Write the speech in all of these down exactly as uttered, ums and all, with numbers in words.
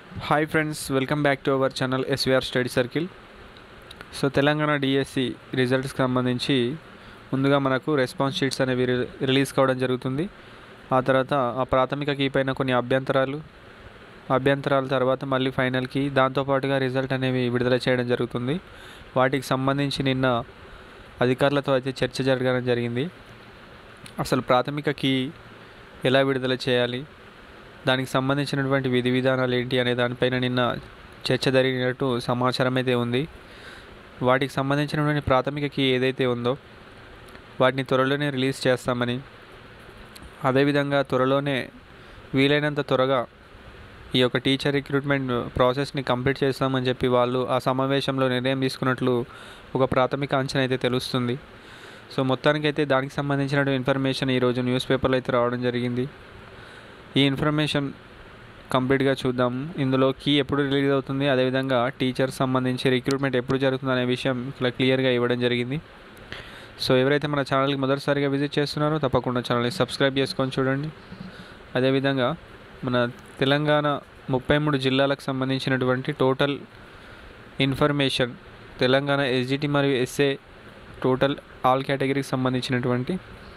Hi friends, welcome back to our channel SVR study circle. So Telangana DSC రిజల్ట్స్కి సంబంధించి ముందుగా మనకు రెస్పాన్స్ షీట్స్ అనేవి రిలీజ్ కావడం జరుగుతుంది. ఆ తర్వాత ఆ ప్రాథమిక కీ పైన కొన్ని అభ్యంతరాలు అభ్యంతరాల తర్వాత మళ్ళీ ఫైనల్కి దాంతోపాటుగా రిజల్ట్ అనేవి విడుదల చేయడం జరుగుతుంది. వాటికి సంబంధించి నిన్న అధికారులతో అయితే చర్చ జరగడం జరిగింది. అసలు ప్రాథమిక కీ ఎలా విడుదల చేయాలి, దానికి సంబంధించినటువంటి విధి విధానాలు ఏంటి అనే దానిపైన నిన్న చర్చ జరిగినట్టు సమాచారం అయితే ఉంది. వాటికి సంబంధించినటువంటి ప్రాథమిక కీ ఏదైతే ఉందో వాటిని త్వరలోనే రిలీజ్ చేస్తామని, అదేవిధంగా త్వరలోనే వీలైనంత త్వరగా ఈ యొక్క టీచర్ రిక్రూట్మెంట్ ప్రాసెస్ని కంప్లీట్ చేస్తామని చెప్పి వాళ్ళు ఆ సమావేశంలో నిర్ణయం తీసుకున్నట్లు ఒక ప్రాథమిక అంచనా అయితే తెలుస్తుంది. సో మొత్తానికైతే దానికి సంబంధించిన ఇన్ఫర్మేషన్ ఈరోజు న్యూస్ పేపర్లో అయితే రావడం జరిగింది. ఈ ఇన్ఫర్మేషన్ కంప్లీట్గా చూద్దాం. ఇందులో కీ ఎప్పుడు రిలీజ్ అవుతుంది, అదేవిధంగా టీచర్ సంబంధించి రిక్రూట్మెంట్ ఎప్పుడు జరుగుతుంది అనే విషయం ఇలా క్లియర్గా ఇవ్వడం జరిగింది. సో ఎవరైతే మన ఛానల్కి మొదటిసారిగా విజిట్ చేస్తున్నారో తప్పకుండా ఛానల్ని సబ్స్క్రైబ్ చేసుకొని చూడండి. అదేవిధంగా మన తెలంగాణ ముప్పై మూడు జిల్లాలకు సంబంధించినటువంటి టోటల్ ఇన్ఫర్మేషన్, తెలంగాణ ఎస్జిటి మరియు ఎస్ఏ టోటల్ ఆల్ కేటగిరీకి సంబంధించినటువంటి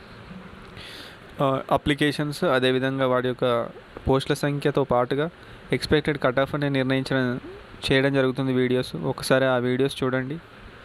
అప్లికేషన్స్, అదేవిధంగా వాడి యొక్క పోస్టుల సంఖ్యతో పాటుగా ఎక్స్పెక్టెడ్ కట్ ఆఫ్ అనేది నిర్ణయించడం చేయడం జరుగుతుంది. వీడియోస్ ఒకసారి ఆ వీడియోస్ చూడండి.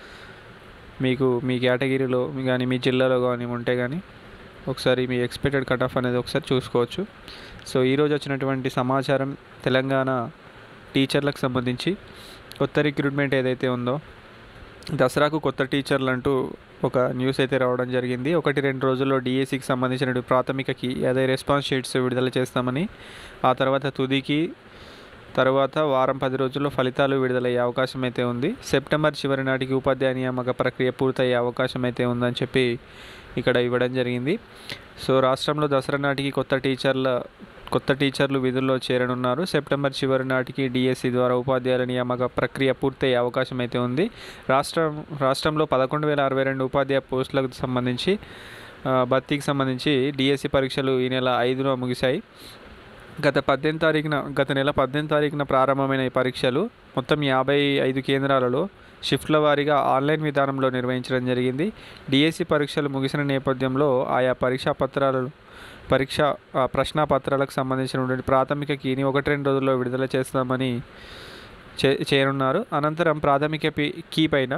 మీకు మీ కేటగిరీలో కానీ మీ జిల్లాలో కానీ ఉంటే కానీ ఒకసారి మీ ఎక్స్పెక్టెడ్ కట్ ఆఫ్ అనేది ఒకసారి చూసుకోవచ్చు. సో ఈరోజు వచ్చినటువంటి సమాచారం, తెలంగాణ టీచర్లకు సంబంధించి కొత్త రిక్రూట్మెంట్ ఏదైతే ఉందో, దసరాకు కొత్త టీచర్లు అంటూ ఒక న్యూస్ అయితే రావడం జరిగింది. ఒకటి రెండు రోజుల్లో డిఎస్సికి సంబంధించిన ప్రాథమికకి అదే రెస్పాన్స్ షీట్స్ విడుదల చేస్తామని, ఆ తర్వాత తుదికి తర్వాత వారం పది రోజుల్లో ఫలితాలు విడుదలయ్యే అవకాశం అయితే ఉంది. సెప్టెంబర్ చివరి నాటికి ఉపాధ్యాయ నియామక ప్రక్రియ పూర్తయ్యే అవకాశం అయితే ఉందని చెప్పి ఇక్కడ ఇవ్వడం జరిగింది. సో రాష్ట్రంలో దసరా నాటికి కొత్త టీచర్ల కొత్త టీచర్లు విధుల్లో చేరనున్నారు. సెప్టెంబర్ చివరి నాటికి డిఎస్సి ద్వారా ఉపాధ్యాయుల నియామక ప్రక్రియ పూర్తయ్యే అవకాశం అయితే ఉంది. రాష్ట్రం రాష్ట్రంలో పదకొండు వేల అరవై రెండు ఉపాధ్యాయ పోస్టులకు సంబంధించి భర్తీకి సంబంధించి డిఎస్సి పరీక్షలు ఈ నెల ఐదున ముగిశాయి. గత పద్దెనిమిది తారీఖున గత నెల పద్దెనిమిది తారీఖున ప్రారంభమైన ఈ పరీక్షలు మొత్తం యాభై ఐదు కేంద్రాలలో షిఫ్ట్ల వారీగా ఆన్లైన్ విధానంలో నిర్వహించడం జరిగింది. డిఎస్సి పరీక్షలు ముగిసిన నేపథ్యంలో ఆయా పరీక్షా పత్రాలు పరీక్ష ప్రశ్నాపత్రాలకు సంబంధించినటువంటి ప్రాథమిక కీని ఒకటి రెండు రోజుల్లో విడుదల చేస్తామని చే చేరున్నారు అనంతరం ప్రాథమిక కీ పైన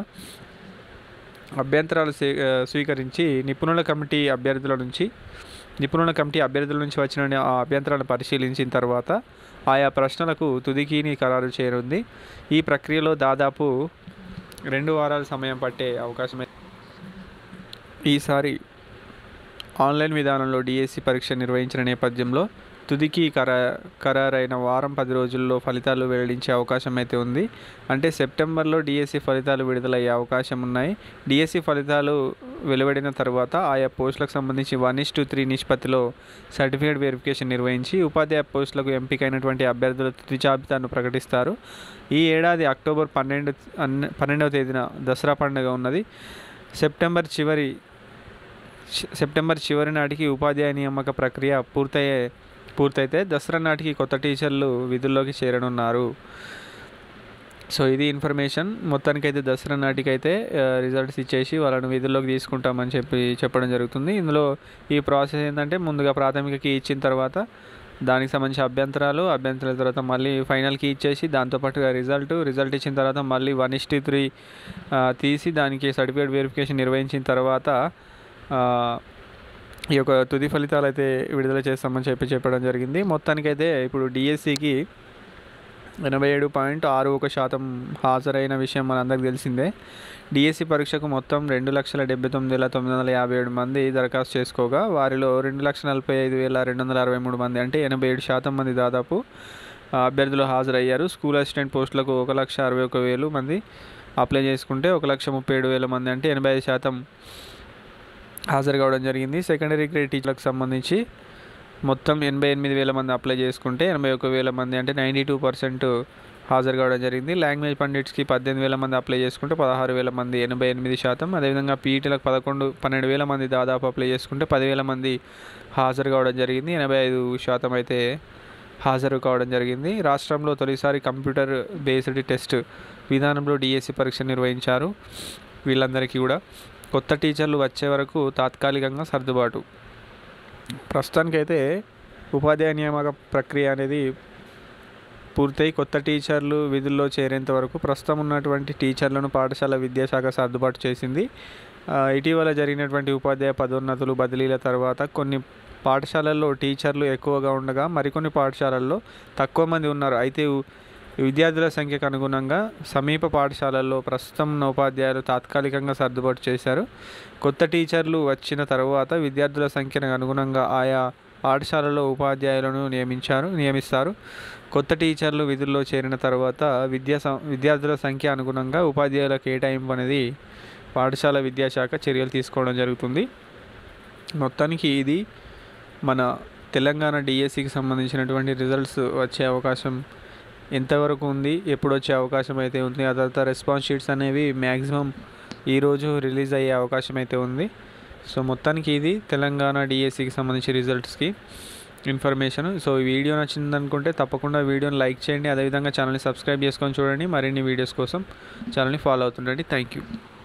అభ్యంతరాలు స్వీకరించి నిపుణుల కమిటీ అభ్యర్థుల నుంచి నిపుణుల కమిటీ అభ్యర్థుల నుంచి వచ్చిన ఆ అభ్యంతరాలను పరిశీలించిన తర్వాత ఆయా ప్రశ్నలకు తుది కీని ఖరారు చేయనుంది. ఈ ప్రక్రియలో దాదాపు రెండు వారాల సమయం పట్టే అవకాశం. ఈసారి ఆన్లైన్ విధానంలో డిఎస్సి పరీక్ష నిర్వహించిన నేపథ్యంలో తుదికి ఖరా ఖరారైన వారం పది రోజుల్లో ఫలితాలు వెల్లడించే అవకాశం అయితే ఉంది. అంటే సెప్టెంబర్లో డిఎస్సి ఫలితాలు విడుదలయ్యే అవకాశం ఉన్నాయి. డిఎస్సి ఫలితాలు వెలువడిన తర్వాత ఆయా పోస్టులకు సంబంధించి వన్ ఇస్ టు త్రీ నిష్పత్తిలో సర్టిఫికేట్ వెరిఫికేషన్ నిర్వహించి ఉపాధ్యాయ పోస్టులకు ఎంపికైనటువంటి అభ్యర్థుల తుది జాబితాను ప్రకటిస్తారు. ఈ ఏడాది అక్టోబర్ పన్నెండు పన్నెండవ తేదీన దసరా పండుగ ఉన్నది. సెప్టెంబర్ చివరి సెప్టెంబర్ చివరి నాటికి ఉపాధ్యాయ నియామక ప్రక్రియ పూర్తయ్యే పూర్తయితే దసరా నాటికి కొత్త టీచర్లు విధుల్లోకి చేరనున్నారు. సో ఇది ఇన్ఫర్మేషన్. మొత్తానికైతే దసరా నాటికైతే రిజల్ట్స్ ఇచ్చేసి వాళ్ళని విధుల్లోకి తీసుకుంటామని చెప్పి చెప్పడం జరుగుతుంది. ఇందులో ఈ ప్రాసెస్ ఏంటంటే ముందుగా ప్రాథమికకి ఇచ్చిన తర్వాత దానికి సంబంధించి అభ్యంతరాలు అభ్యంతరాల తర్వాత మళ్ళీ ఫైనల్కి ఇచ్చేసి దాంతోపాటుగా రిజల్ట్ రిజల్ట్ ఇచ్చిన తర్వాత మళ్ళీ వన్ ఇస్ టు త్రీ తీసి దానికి సర్టిఫికేట్ వెరిఫికేషన్ నిర్వహించిన తర్వాత ఈ యొక్క తుది ఫలితాలు అయితే విడుదల చేస్తామని చెప్పి చెప్పడం జరిగింది. మొత్తానికైతే ఇప్పుడు డిఎస్సికి ఎనభై ఏడు పాయింట్ ఆరు ఒక శాతం హాజరైన విషయం మనందరికీ తెలిసిందే. డిఎస్సి పరీక్షకు మొత్తం రెండు లక్షల డెబ్బై తొమ్మిది వేల తొమ్మిది వందల యాభై ఏడు మంది దరఖాస్తు చేసుకోగా వారిలో రెండు లక్షల నలభై ఐదు వేల రెండు వందల అరవై మూడు మంది అంటే ఎనభై ఏడు శాతం మంది దాదాపు అభ్యర్థులు హాజరయ్యారు. స్కూల్ అసిస్టెంట్ పోస్టులకు ఒక లక్ష అరవై ఒక వేలు మంది అప్లై చేసుకుంటే ఒక లక్ష ముప్పై ఏడు వేల మంది అంటే ఎనభై ఐదు శాతం హాజరు కావడం జరిగింది. సెకండరీ గ్రేడ్ టీచర్లకు సంబంధించి మొత్తం ఎనభై ఎనిమిది వేల మంది అప్లై చేసుకుంటే ఎనభై ఒక వేల మంది అంటే నైంటీ టూ పర్సెంట్ హాజరు కావడం జరిగింది. లాంగ్వేజ్ పండిట్స్కి పద్దెనిమిది వేల మంది అప్లై చేసుకుంటే పదహారు వేల మంది ఎనభై ఎనిమిది శాతం. అదేవిధంగా పీఈటీలకు పదకొండు పన్నెండు వేల మంది దాదాపు అప్లై చేసుకుంటే పదివేల మంది హాజరు కావడం జరిగింది. ఎనభై ఐదు శాతం అయితే హాజరు కావడం జరిగింది. రాష్ట్రంలో తొలిసారి కంప్యూటర్ బేస్డ్ టెస్ట్ విధానంలో డిఎస్సి పరీక్ష నిర్వహించారు. వీళ్ళందరికీ కూడా కొత్త టీచర్లు వచ్చే వరకు తాత్కాలికంగా సర్దుబాటు. ప్రస్తుతానికైతే ఉపాధ్యాయ నియామక ప్రక్రియ అనేది పూర్తయి కొత్త టీచర్లు విధుల్లో చేరేంత వరకు ప్రస్తుతం ఉన్నటువంటి టీచర్లను పాఠశాల విద్యాశాఖ సర్దుబాటు చేసింది. ఇటీవల జరిగినటువంటి ఉపాధ్యాయ పదోన్నతులు బదిలీల తర్వాత కొన్ని పాఠశాలల్లో టీచర్లు ఎక్కువగా ఉండగా మరికొన్ని పాఠశాలల్లో తక్కువ మంది ఉన్నారు. అయితే విద్యార్థుల సంఖ్యకు అనుగుణంగా సమీప పాఠశాలల్లో ప్రస్తుతం ఉన్న ఉపాధ్యాయులు తాత్కాలికంగా సర్దుబాటు చేశారు. కొత్త టీచర్లు వచ్చిన తర్వాత విద్యార్థుల సంఖ్యకు అనుగుణంగా ఆయా పాఠశాలలో ఉపాధ్యాయులను నియమించారు నియమిస్తారు కొత్త టీచర్లు విధుల్లో చేరిన తర్వాత విద్యా విద్యార్థుల సంఖ్య అనుగుణంగా ఉపాధ్యాయుల కేటాయింపు అనేది పాఠశాల విద్యాశాఖ చర్యలు తీసుకోవడం జరుగుతుంది. మొత్తానికి ఇది మన తెలంగాణ డిఎస్సికి సంబంధించినటువంటి రిజల్ట్స్ వచ్చే అవకాశం ఎంతవరకు ఉంది, ఎప్పుడు వచ్చే అవకాశం అయితే ఉంది, ఆ తర్వాత రెస్పాన్స్ షీట్స్ అనేవి మ్యాక్సిమం ఈరోజు రిలీజ్ అయ్యే అవకాశం అయితే ఉంది. సో మొత్తానికి ఇది తెలంగాణ డిఎస్సికి సంబంధించి రిజల్ట్స్కి ఇన్ఫర్మేషన్. సో ఈ వీడియో నచ్చింది అనుకుంటే తప్పకుండా వీడియోని లైక్ చేయండి. అదేవిధంగా ఛానల్ని సబ్స్క్రైబ్ చేసుకొని చూడండి. మరిన్ని వీడియోస్ కోసం ఛానల్ని ఫాలో అవుతుండండి. Thank you.